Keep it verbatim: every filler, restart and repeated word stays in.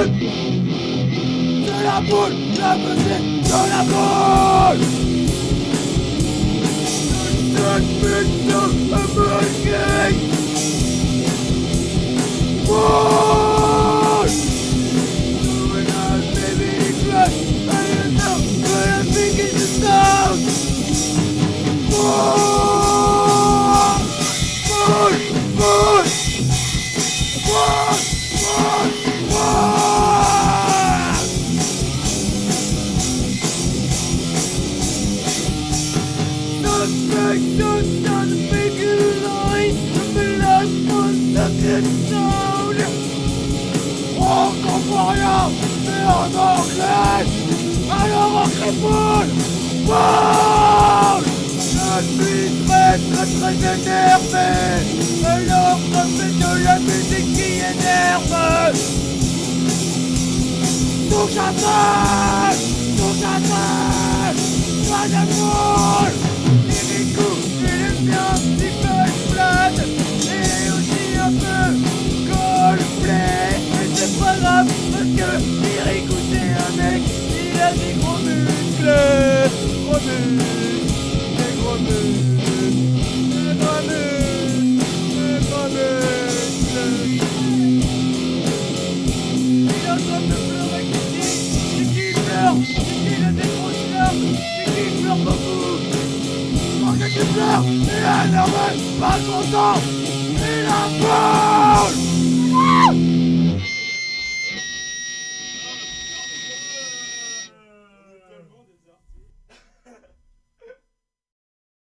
boule. C'est la boule, la musique de la boule. Cette putain américaine. Boule. When I baby cry, I know when I think it's the sound. Boule. Boule, boule. Boule, boule, boule. Suspect down the big line from the last one that gets down. On comprend rien, mais en anglais. Alors on crie boule, boule. Je suis très très très énervé. Alors ça fait de la musique qui énerve. Tout cassé, tout cassé. Pas de boule. Lyrico, il aime bien un petit peu plate. Et aussi un peu Coldplay. Mais c'est pas grave parce que Lyrico c'est un mec. Il a des gros muscles. Gros muscles. Des gros muscles. Des gros muscles. Des gros muscles. Il est en train de pleurer Kiki. Kiki pleure. Kiki il a des grosses larmes. Kiki pleure beaucoup. Quand Kiki pleure, il est énervé, pas content. Il a peur.